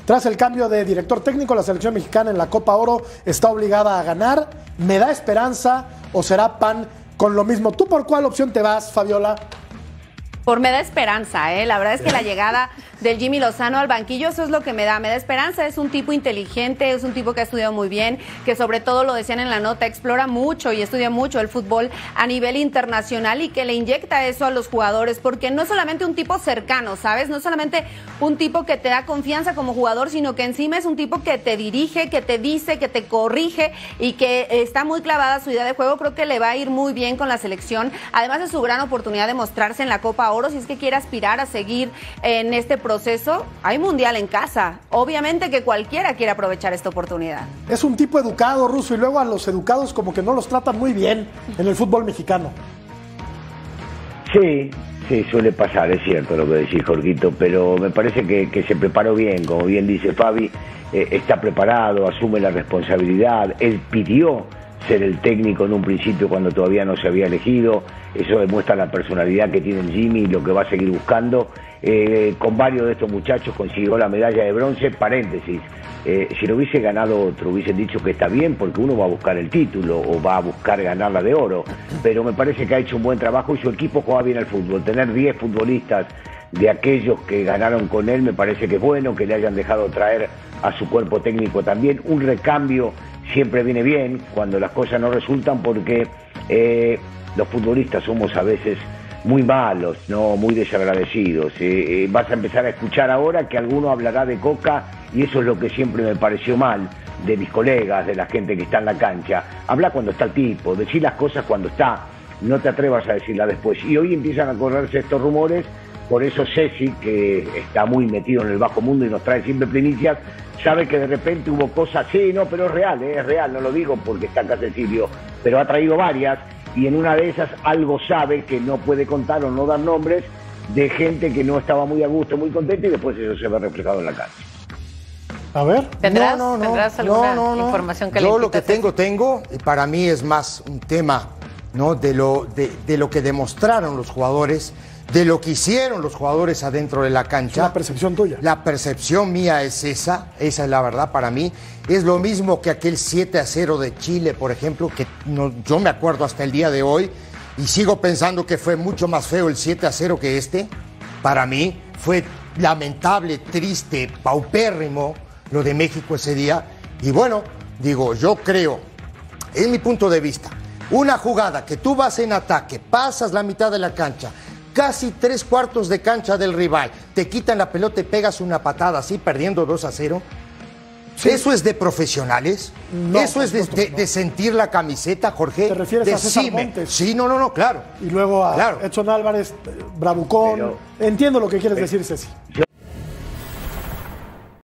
Tras el cambio de director técnico, la selección mexicana en la Copa Oro está obligada a ganar. ¿Me da esperanza o será pan con lo mismo? ¿Tú por cuál opción te vas, Fabiola? Por me da esperanza, ¿eh? La verdad es que la llegada del Jimmy Lozano al banquillo, eso es lo que me da esperanza. Es un tipo inteligente, es un tipo que ha estudiado muy bien, que sobre todo, lo decían en la nota, explora mucho y estudia mucho el fútbol a nivel internacional y que le inyecta eso a los jugadores, porque no es solamente un tipo cercano, ¿sabes? No es solamente un tipo que te da confianza como jugador, sino que encima es un tipo que te dirige, que te dice, que te corrige y que está muy clavada a su idea de juego. Creo que le va a ir muy bien con la selección, además de su gran oportunidad de mostrarse en la Copa Oro. Si es que quiere aspirar a seguir en este proceso, hay mundial en casa. Obviamente que cualquiera quiere aprovechar esta oportunidad. Es un tipo educado, Ruso, y luego a los educados como que no los tratan muy bien en el fútbol mexicano. Sí, suele pasar, es cierto lo que decís, Jorgito, pero me parece que se preparó bien, como bien dice Fabi, está preparado, asume la responsabilidad, él pidió ser el técnico en un principio cuando todavía no se había elegido. Eso demuestra la personalidad que tiene el Jimmy y lo que va a seguir buscando. Con varios de estos muchachos consiguió la medalla de bronce. Paréntesis, si lo hubiese ganado otro, hubiesen dicho que está bien porque uno va a buscar el título o va a buscar ganar la de oro, pero me parece que ha hecho un buen trabajo y su equipo juega bien al fútbol. Tener 10 futbolistas de aquellos que ganaron con él me parece que es bueno, que le hayan dejado traer a su cuerpo técnico también. Un recambio siempre viene bien cuando las cosas no resultan, porque los futbolistas somos a veces muy malos, ¿no? Muy desagradecidos. Vas a empezar a escuchar ahora que alguno hablará de Coca, y eso es lo que siempre me pareció mal de mis colegas, de la gente que está en la cancha. Habla cuando está el tipo, decir las cosas cuando está, no te atrevas a decirlas después. Y hoy empiezan a correrse estos rumores. Por eso Ceci, que está muy metido en el bajo mundo y nos trae siempre primicias, sabe que de repente hubo cosas, sí, no, pero es real, no lo digo porque está acá Cecilio, pero ha traído varias, y en una de esas algo sabe que no puede contar o no dar nombres de gente que no estaba muy a gusto, muy contenta, y después eso se ve reflejado en la cancha. A ver. ¿Tendrás alguna información que yo lo que tengo, y para mí es más un tema, ¿no? de lo que demostraron los jugadores, de lo que hicieron los jugadores adentro de la cancha. La percepción tuya. La percepción mía es esa es la verdad para mí. Es lo mismo que aquel 7-0 de Chile, por ejemplo, que yo me acuerdo hasta el día de hoy, y sigo pensando que fue mucho más feo el 7-0 que este. Para mí fue lamentable, triste, paupérrimo lo de México ese día. Y bueno, digo, yo creo, es mi punto de vista, una jugada que tú vas en ataque, pasas la mitad de la cancha, casi 3/4 de cancha del rival, te quitan la pelota y pegas una patada así, perdiendo 2-0. Sí. ¿Eso es de profesionales? No, ¿eso es de sentir la camiseta, Jorge? ¿Te refieres a César Montes? Sí, no, claro. Y luego a claro. Edson Álvarez, bravucón. Pero, entiendo lo que quieres decir, Ceci. Yo